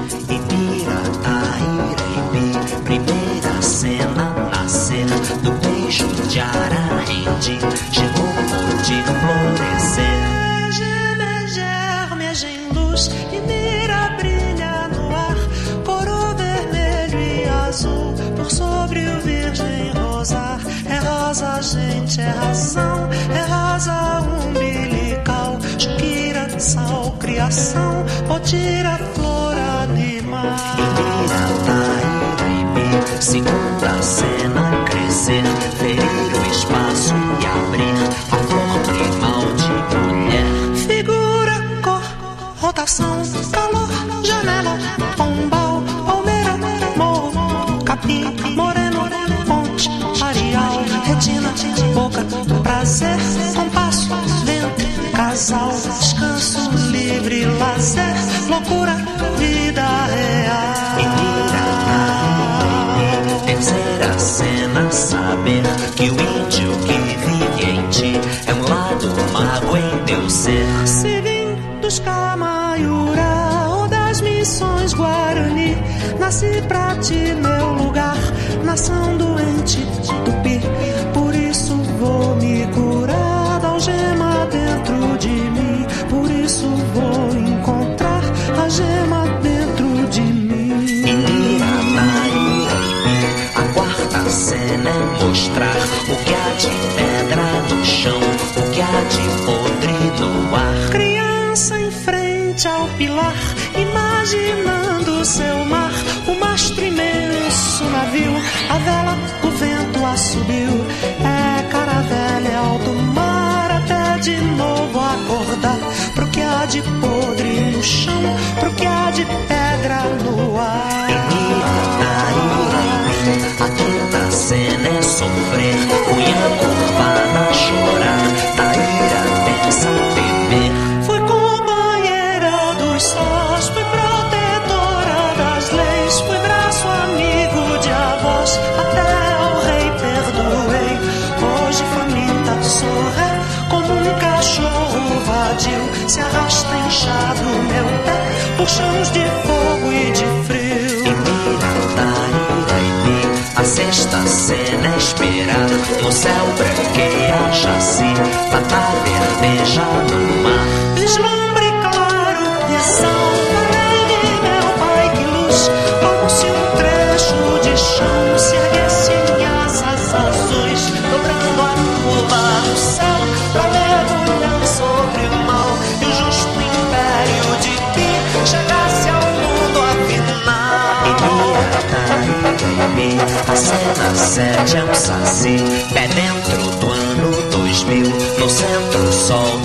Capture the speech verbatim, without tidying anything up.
Ibirataíra, primeira cena, nascer do beijo de Ararendi, chegou pode florescer. Germe em luz, Ibira brilha no ar, coro vermelho e azul, por sobre o virgem rosar. É rosa, gente, é razão, é rosa umbilical, Shukira, sal, criação, potira, flor, animal. Ibirataíra, Ibi, segunda cena, crescer, ferir o espaço e abrir a flor primal de mulher. Figura, cor, rotação, calor, janela, pombal, palmeira, morro, capim, moreno, ponte, areal, retina, boca, prazer, compasso, ventre, casal, descanso, livre, lazer, loucura, vida real. Terceira cena, saber que o índio que vive em ti é um lado mago em teu ser. Se vim dos Camaiura ou das missões Guarani, nasci pra ti, meu lugar, nação doente, tupi. Por isso vou me curar da algema dentro de mim. Por isso vou encontrar a gema dentro de mim. Ibirataíra, Ibi, a quarta cena é mostrar o que há de pedra no chão, o que há de podre no ar. Criança em frente ao pilar, imaginando seu mar, o mastro imenso, navio, a vela, o vento assobiu. É caravela, é alto mar, até de novo acordar pro que há de podre no chão, pro que há de pedra no ar. Ibirataíra, Ibi, a quinta cena é sofrer, cunha curvada chorar, Taíra pensa beber. Fui companheira dos sós, fui protetora das leis, fui braço amigo de avós, até ao rei perdoei. Hoje faminta sou ré, como um cachorro vadio, se arrasta inchado meu pé por chãos de fogo e de frio. Ibirataíra, Ibi, a sexta cena é esperar, no céu branqueia jaci, tata verdeja no mar. Vislumbre claro, visão, além meu pai, que luz, como se um trecho de chão se erguesse em asas azuis, dobrando a curva do céu, pra mergulhar sobre o mal, e o justo império de Pi chegasse ao mundo afinal. Ibirataíra, Ibi, a cena sete é um saci, pé dentro do ano dois mil, no centro sol